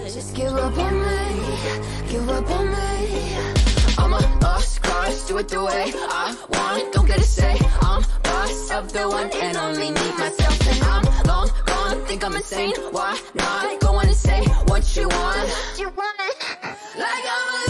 Just give up on me, give up on me. I'm a lost cause, do it the way I want, don't get a say. I'm boss of the one and only me, myself. And I'm long gone, think I'm insane. Why not go on and say what you want? Like I'm a